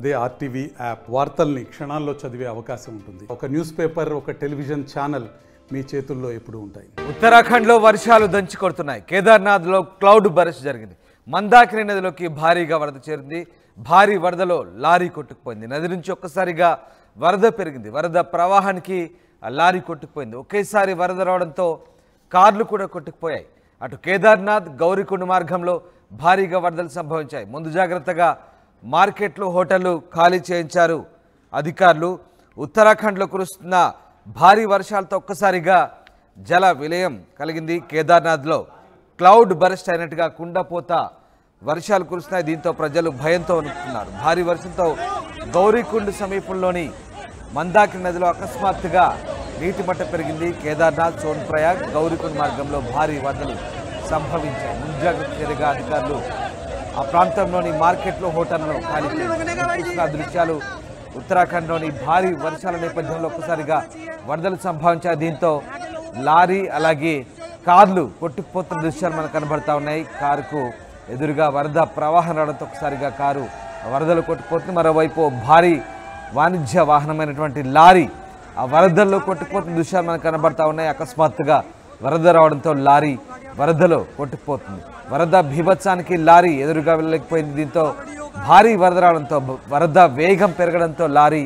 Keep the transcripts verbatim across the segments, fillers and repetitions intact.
అదే RTV app వార్తల్ని క్షణాల్లో చదివే అవకాశం ఉంటుంది. ఒక న్యూస్ పేపర్, ఒక టెలివిజన్ ఛానల్ మీ చేతుల్లో ఎప్పుడూ ఉంటాయి. ఉత్తరాఖండ్లో వర్షాలు దంచి కొడుతున్నాయి. కేదార్నాథ్లో క్లౌడ్ బరస్ట్ జరిగింది. మందాకిని నదిలోకి భారీగా వరద చేరింది. భారీ వరదలో లారీ కొట్టుకుపోయింది. నది నుంచి ఒక్కసారిగా వరద పెరిగింది. వరద ప్రవాహానికి లారీ కొట్టుకుపోయింది. ఒకేసారి వరద రావడంతో కార్లు కూడా కొట్టుకుపోయాయి. అటు కేదార్నాథ్ గౌరీకుండ మార్గంలో భారీగా వరదలు సంభవించాయి. ముందు జాగ్రత్తగా మార్కెట్లు, హోటళ్లు ఖాళీ చేయించారు అధికారులు. ఉత్తరాఖండ్లో కురుస్తున్న భారీ వర్షాలతో ఒక్కసారిగా జల విలయం కలిగింది. కేదార్నాథ్లో క్లౌడ్ బరస్ట్ అయినట్టుగా కుండపోత వర్షాలు కురుస్తున్నాయి. దీంతో ప్రజలు భయంతో వణుకుతున్నారు. భారీ వర్షంతో గౌరీకుండ్ సమీపంలోని మందాకిని నదిలో అకస్మాత్తుగా నీటి మట్టం పెరిగింది. కేదార్నాథ్, సోన్ప్రయాగ్, గౌరీకుండ్ మార్గంలో భారీ వరదలు సంభవించాయి. ముంజాగ్రత్త చర్యగా అధికారులు ఆ ప్రాంతంలోని మార్కెట్లు, హోటళ్లను ఖాళీ చేస్తున్న దృశ్యాలు ఉత్తరాఖండ్లోని భారీ వర్షాల నేపథ్యంలో ఒక్కసారిగా వరదలు సంభవించాయి. దీంతో లారీ అలాగే కార్లు కొట్టుకుపోతున్న దృశ్యాలు మనకు కనబడతా ఉన్నాయి. కారుకు ఎదురుగా వరద ప్రవాహం రావడంతో ఒకసారిగా కారు వరదలు కొట్టుకుపోతుంది. మరోవైపు భారీ వాణిజ్య వాహనమైనటువంటి లారీ ఆ వరదల్లో కొట్టుకుపోతున్న దృశ్యాలు మనకు కనబడతా ఉన్నాయి. అకస్మాత్తుగా వరద రావడంతో లారీ వరదలో కొట్టుకుపోతుంది. వరద బీభత్సానికి లారీ ఎదురుగా వెళ్ళలేకపోయింది. దీంతో భారీ వరద రావడంతో వరద వేగం పెరగడంతో లారీ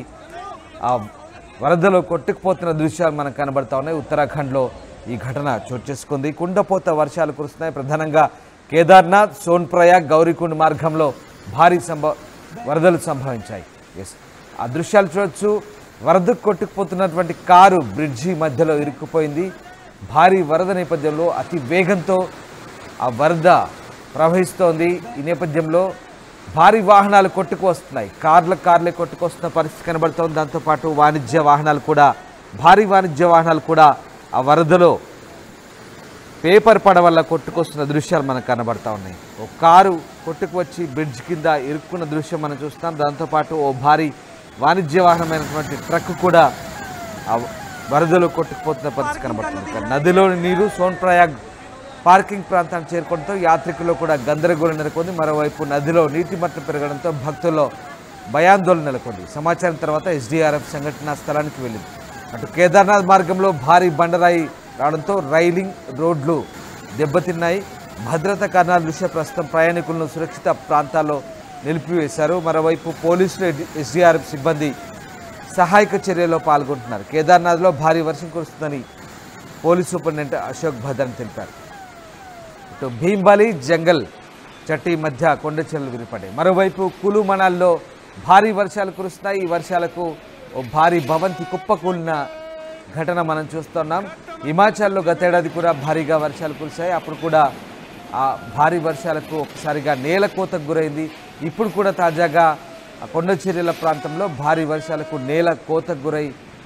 ఆ వరదలో కొట్టుకుపోతున్న దృశ్యాలు మనకు కనబడతా ఉన్నాయి. ఉత్తరాఖండ్లో ఈ ఘటన చోటు చేసుకుంది. కుండపోత వర్షాలు కురుస్తున్నాయి. ప్రధానంగా కేదార్నాథ్, సోన్ప్రయాగ్, గౌరీకుండ్ మార్గంలో భారీ సంభవ వరదలు సంభవించాయి. ఎస్, ఆ దృశ్యాలు చూడొచ్చు. వరదకు కొట్టుకుపోతున్నటువంటి కారు బ్రిడ్జి మధ్యలో ఇరుక్కుపోయింది. భారీ వరద నేపథ్యంలో అతి వేగంతో ఆ వరద ప్రవహిస్తోంది. ఈ నేపథ్యంలో భారీ వాహనాలు కొట్టుకు వస్తున్నాయి. కార్ల కార్లే కొట్టుకొస్తున్న పరిస్థితి కనబడుతోంది. దాంతోపాటు వాణిజ్య వాహనాలు కూడా, భారీ వాణిజ్య వాహనాలు కూడా ఆ వరదలో పేపర్ పడవల్ల కొట్టుకొస్తున్న దృశ్యాలు మనకు కనబడతా ఉన్నాయి. ఓ కారు కొట్టుకు వచ్చి బ్రిడ్జ్ కింద ఇరుక్కున్న దృశ్యం మనం చూస్తాం. దాంతోపాటు ఓ భారీ వాణిజ్య వాహనమైనటువంటి ట్రక్ కూడా ఆ వరదలో కొట్టుకుపోతున్న పరిస్థితి కనబడుతుంది. నదిలోని నీరు సోన్ప్రయాగ్ పార్కింగ్ ప్రాంతానికి చేరుకోవడంతో యాత్రికుల్లో కూడా గందరగోళం నెలకొంది. మరోవైపు నదిలో నీటి మట్టం పెరగడంతో భక్తుల్లో భయాందోళన నెలకొంది. సమాచారం తర్వాత ఎస్డీఆర్ఎఫ్ సంఘటనా స్థలానికి వెళ్ళింది. అటు కేదార్నాథ్ మార్గంలో భారీ బండరాయి రావడంతో రైలింగ్ రోడ్లు దెబ్బతిన్నాయి. భద్రతా కారణాల దృష్ట్యా ప్రస్తుతం ప్రయాణికులను సురక్షిత ప్రాంతాల్లో నిలిపివేశారు. మరోవైపు పోలీసులు, ఎస్డీఆర్ఎఫ్ సిబ్బంది సహాయక చర్యలో పాల్గొంటున్నారు. కేదార్నాథ్లో భారీ వర్షం కురుస్తుందని పోలీస్ సూపరింటెండెంట్ అశోక్ భద్రన్ తెలిపారు. ఇటు భీంబాలి, జంగల్ చట్టి మధ్య కొండ చర్యలు విరిపడ్డాయి. మరోవైపు కులు మనాల్లో భారీ వర్షాలు కురుస్తున్నాయి. ఈ వర్షాలకు ఓ భారీ భవంతి కుప్పకూలిన ఘటన మనం చూస్తున్నాం. హిమాచల్లో గతేడాది కూడా భారీగా వర్షాలు కురిశాయి. అప్పుడు కూడా ఆ భారీ వర్షాలకు ఒకసారిగా నేల కోతకు గురైంది. ఇప్పుడు కూడా తాజాగా కొండ చర్యల ప్రాంతంలో భారీ వర్షాలకు నేల కోతకు గురై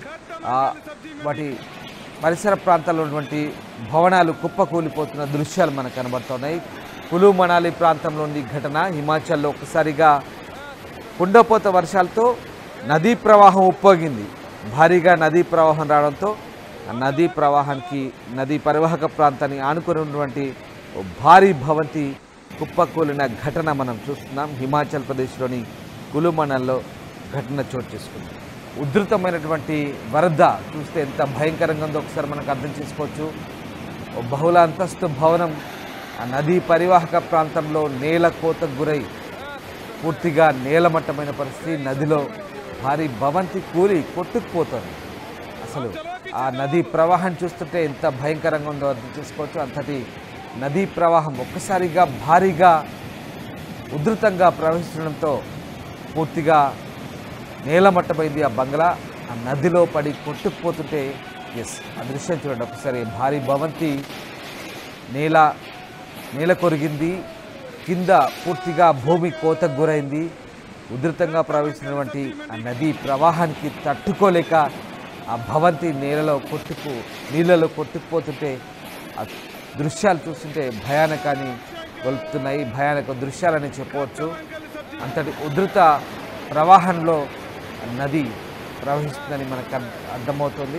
వాటి పరిసర ప్రాంతాల్లో ఉన్నటువంటి భవనాలు కుప్పకూలిపోతున్న దృశ్యాలు మనకు కనబడుతున్నాయి. కులు మనాలి ప్రాంతంలోని ఘటన. హిమాచల్లో ఒకసారిగా కుండపోత వర్షాలతో నదీ ప్రవాహం ఉప్పొంగింది. భారీగా నదీ ప్రవాహం రావడంతో ఆ నదీ ప్రవాహానికి, నదీ పరివాహక ప్రాంతాన్ని ఆనుకుని ఉన్నటువంటి భారీ భవంతి కుప్పకూలిన ఘటన మనం చూస్తున్నాం. హిమాచల్ ప్రదేశ్లోని కులు మనాల్లో ఘటన చోటు చేసుకుంది. ఉధృతమైనటువంటి వరద చూస్తే ఎంత భయంకరంగా ఉందో ఒకసారి మనకు అర్థం చేసుకోవచ్చు. బహుళ అంతస్తు భవనం ఆ నదీ పరివాహక ప్రాంతంలో నేల కోతకు గురై పూర్తిగా నేలమట్టమైన పరిస్థితి. నదిలో భారీ భవంతి కూలి కొట్టుకుపోతుంది. అసలు ఆ నదీ ప్రవాహం చూస్తుంటే ఎంత భయంకరంగా ఉందో అర్థం చేసుకోవచ్చు. అంతటి నదీ ప్రవాహం ఒక్కసారిగా భారీగా ఉధృతంగా ప్రవహిస్తుండడంతో పూర్తిగా నేలమట్టమైంది ఆ బంగ్లా. ఆ నదిలో పడి కొట్టుకుపోతుంటే ఎస్, ఆ దృశ్యం చూడండి ఒకసారి. భారీ భవంతి నేల నేల కొరిగింది. కింద పూర్తిగా భూమి కోతకు గురైంది. ఉధృతంగా ప్రవహిస్తున్నటువంటి ఆ నదీ ప్రవాహానికి తట్టుకోలేక ఆ భవంతి నేలలో కొట్టుకు నీళ్ళలో కొట్టుకుపోతుంటే ఆ దృశ్యాలు చూస్తుంటే భయానకాన్ని గొలుపుతున్నాయి. భయానక దృశ్యాలని చెప్పవచ్చు. అంతటి ఉధృత ప్రవాహంలో నది ప్రవహిస్తుందని మనకు అర్థమవుతుంది.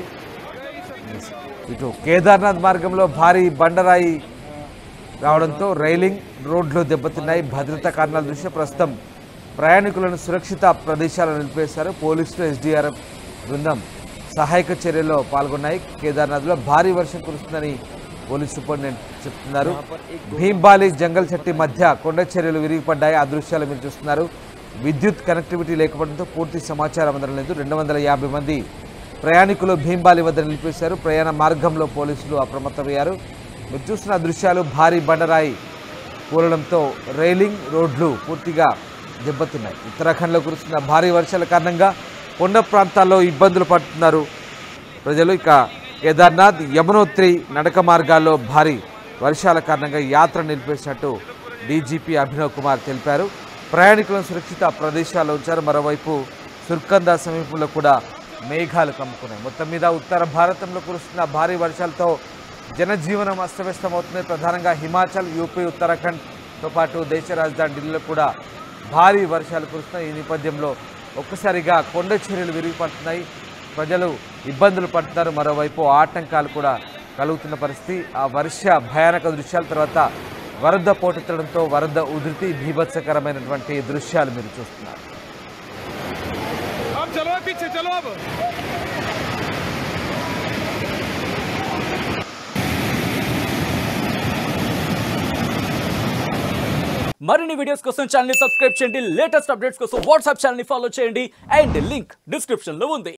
ఇటు కేదార్నాథ్ మార్గంలో భారీ బండరాయి రావడంతో రైలింగ్ రోడ్లు దెబ్బతిన్నాయి. భద్రతా కారణాల దృష్ట్యా ప్రస్తుతం ప్రయాణికులను సురక్షిత ప్రదేశాల్లో నిలిపేశారు. పోలీసులు, ఎస్డీఆర్ఎఫ్ బృందం సహాయక చర్యల్లో పాల్గొన్నాయి. కేదార్నాథ్లో భారీ వర్షం కురుస్తుందని పోలీస్ సూపరింటెండెంట్ చెప్తున్నారు. భీంబాలి జంగల్ చెట్టి మధ్య కొండ చర్యలు విరిగిపడ్డాయి. ఆ దృశ్యాలు మీరు చూస్తున్నారు. విద్యుత్ కనెక్టివిటీ లేకపోవడంతో పూర్తి సమాచారం అందడం లేదు. రెండు వందల యాభై మంది ప్రయాణికులు భీంబాలి వద్ద నిలిపేశారు. ప్రయాణ మార్గంలో పోలీసులు అప్రమత్తమయ్యారు. మీరు చూస్తున్న దృశ్యాలు భారీ బండరాయి కూలడంతో రైలింగ్ రోడ్లు పూర్తిగా దెబ్బతిన్నాయి. ఉత్తరాఖండ్లో కురుస్తున్న భారీ వర్షాల కారణంగా కొండ ప్రాంతాల్లో ఇబ్బందులు పడుతున్నారు ప్రజలు. ఇక కేదార్నాథ్, యమునోత్రి నడక మార్గాల్లో భారీ వర్షాల కారణంగా యాత్ర నిలిపేసినట్టు డీజీపీ అభినవ్ కుమార్ తెలిపారు. ప్రయాణికులను సురక్షిత ప్రదేశాల్లో ఉంచారు. మరోవైపు సుర్కందా సమీపంలో కూడా మేఘాలు కమ్ముకున్నాయి. మొత్తం మీద ఉత్తర భారతంలో కురుస్తున్న భారీ వర్షాలతో జనజీవనం అస్తవ్యస్తమవుతుంది. ప్రధానంగా హిమాచల్, యూపీ, ఉత్తరాఖండ్తో పాటు దేశ రాజధాని ఢిల్లీలో కూడా భారీ వర్షాలు కురుస్తున్నాయి. ఈ నేపథ్యంలో ఒక్కసారిగా కొండ చర్యలు విరిగిపడుతున్నాయి. ప్రజలు ఇబ్బందులు పడుతున్నారు. మరోవైపు ఆటంకాలు కూడా కలుగుతున్న పరిస్థితి. ఆ వర్ష భయానక దృశ్యాల తర్వాత వరద పోటెత్తడంతో వరద ఉధృతి, బీభత్సకరమైనటువంటి దృశ్యాలు మీరు చూస్తున్నారు. మరిన్ని వీడియోస్ కోసం ఛానల్ ని సబ్స్క్రైబ్ చేయండి. లేటెస్ట్ అప్డేట్స్ కోసం వాట్సాప్ ఛానల్ ని ఫాలో చేయండి. అండ్ లింక్ డిస్క్రిప్షన్ లో ఉంది.